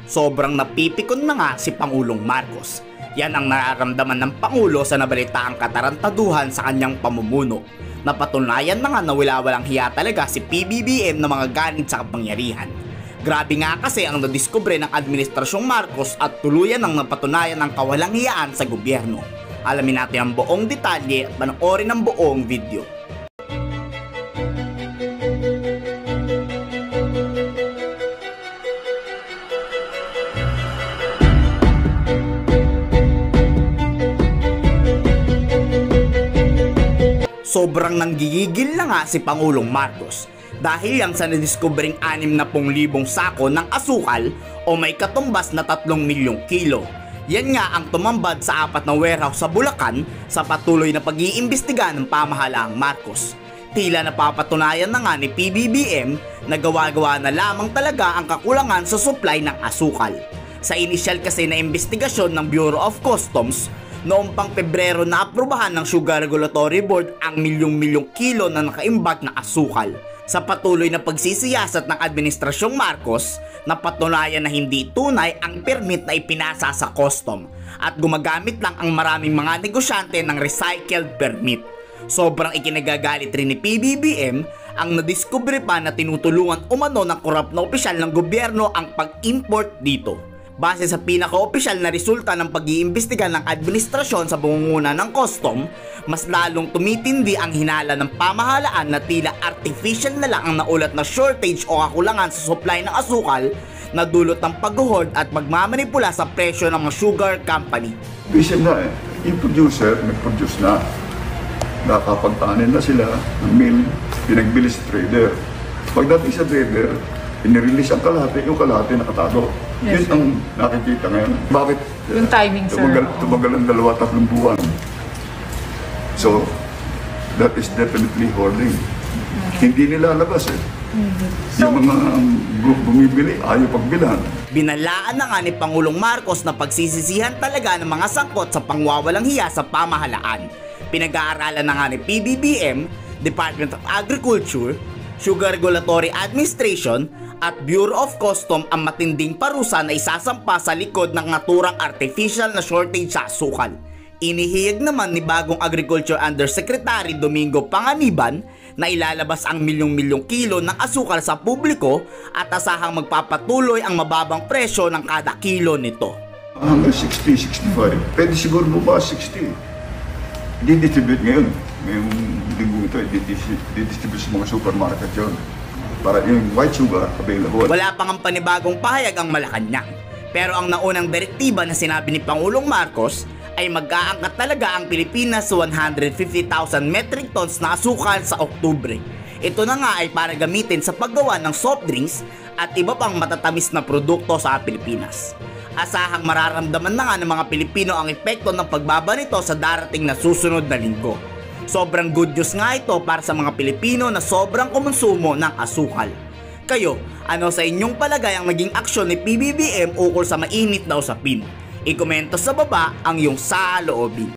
Sobrang napipikon na nga si Pangulong Marcos. Yan ang nararamdaman ng Pangulo sa nabalitaang katarantaduhan sa kanyang pamumuno. Napatunayan na nga na walang hiya talaga si PBBM na mga galit sa kapangyarihan. Grabe nga kasi ang nadiskubre ng Administrasyong Marcos at tuluyan ng napatunayan ng kawalang hiyaan sa gobyerno. Alamin natin ang buong detalye at panoorin ang buong video. Sobrang nanggigigil na nga si Pangulong Marcos dahil yang sa nadiskubring 60,000 sako ng asukal o may katumbas na 3 milyong kilo. Yan nga ang tumambad sa 4 na warehouse sa Bulacan sa patuloy na pag-iimbestiga ng pamahalaang Marcos. Tila napapatunayan na nga ni PBBM na gawa-gawa na lamang talaga ang kakulangan sa supply ng asukal. Sa inisyal kasi na investigasyon ng Bureau of Customs, noong pang Pebrero na aprubahan ng Sugar Regulatory Board ang milyong-milyong kilo na nakaimbag na asukal. Sa patuloy na pagsisiyasat ng Administrasyong Marcos, napatunayan na hindi tunay ang permit na ipinasa sa custom at gumagamit lang ang maraming mga negosyante ng recycled permit. Sobrang ikinagagalit rin ni PBBM ang nadiskubre pa na tinutulungan umano ng korap na opisyal ng gobyerno ang pag-import dito. Base sa pinaka-opisyal na resulta ng pag-iimbestiga ng administrasyon sa pangunguna ng custom, mas lalong tumitindi ang hinala ng pamahalaan na tila artificial na lang ang naulat na shortage o kakulangan sa supply ng asukal na dulot ng pag-hoard at magmamanipula sa presyo ng mga sugar company. Bisin na yung producer, nag-produce na, nakapagtanin na sila ng mill, pinagbili sa trader. Pagdating sa trader, inirelease ang kalahati, yung kalahati nakatago. Yes, yun ang nakikita ngayon. Bakit? Yung timing, sir. Tumagal ang 2-3 buwan. So, that is definitely hoarding. Hindi nila labas eh. Yung mga bumibili, ayaw pagbilan. Binalaan na nga ni Pangulong Marcos na pagsisisihan talaga ng mga sangkot sa pangwawalang hiya sa pamahalaan. Pinag-aaralan na nga ni PBBM, Department of Agriculture, Sugar Regulatory Administration at Bureau of Customs ang matinding parusa na isasampa sa likod ng naturang artificial na shortage sa asukal. Inihiyag naman ni bagong Agriculture Undersecretary Domingo Panganiban na ilalabas ang milyong-milyong kilo ng asukal sa publiko at asahang magpapatuloy ang mababang presyo ng kada kilo nito. Hanggang 60, 65. Pwede siguro bumas 60. Didistribute ngayon. Ngayong linggo ito, didistribute sa mga supermarket yun. Para yung white sugar available. Wala pang ang panibagong pahayag ang Malacanang. Pero ang naunang direktiba na sinabi ni Pangulong Marcos ay mag-aangkat talaga ang Pilipinas sa 150,000 metric tons na asukal sa Oktubre. Ito na nga ay para gamitin sa paggawa ng soft drinks at iba pang matatamis na produkto sa Pilipinas. Asahang mararamdaman na nga ng mga Pilipino ang epekto ng pagbaba nito sa darating na susunod na linggo. Sobrang good news nga ito para sa mga Pilipino na sobrang kumonsumo ng asukal. Kayo, ano sa inyong palagay ang naging aksyon ni PBBM ukol sa mainit na usapin? I-komento sa baba ang iyong saloobin.